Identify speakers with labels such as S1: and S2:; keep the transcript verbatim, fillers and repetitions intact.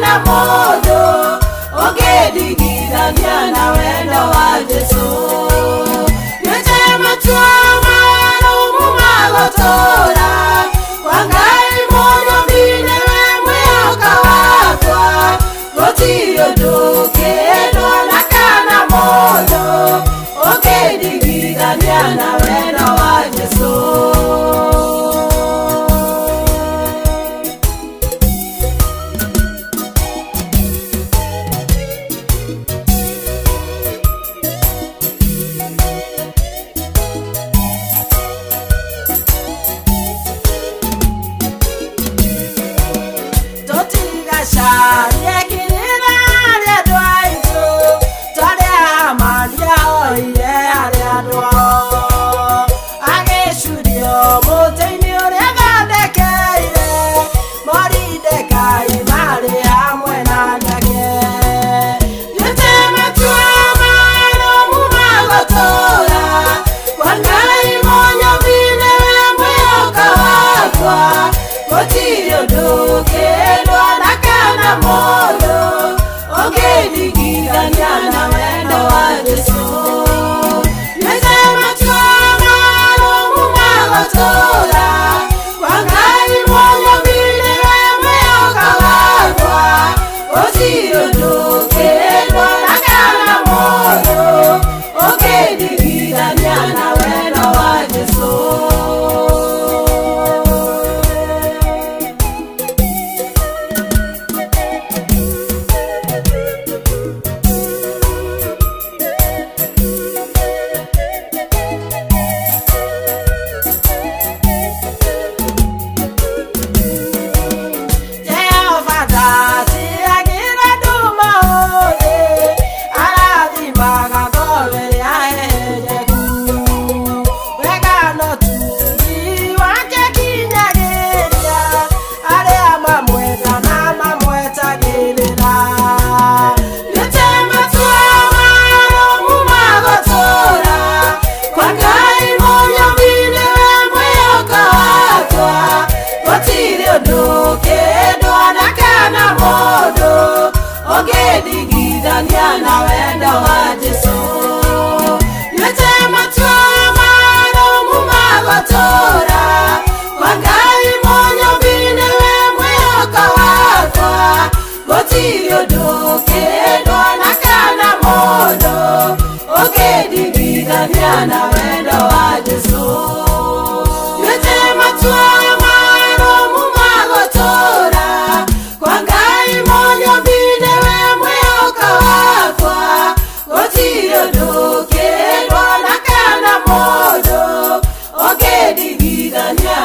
S1: kana modo ogedigidania na wendo wa Jesu yetema tuamano mumagotora wangai mono bine wemwe okawatwa gotiyo doke dona kana modo ogedigidania na wendo wa Jesu. Na wendo wa Jesu yetema tuamano mumagotora wangai monyo bine wemwe okawatwa gotiyo doke dona kana modo ogedigidania na wendo wa Jesu yetema tuamano mumagotora wangai monyo bine wemwe okawatwa gotiyo doke dona kana modo ogedigidania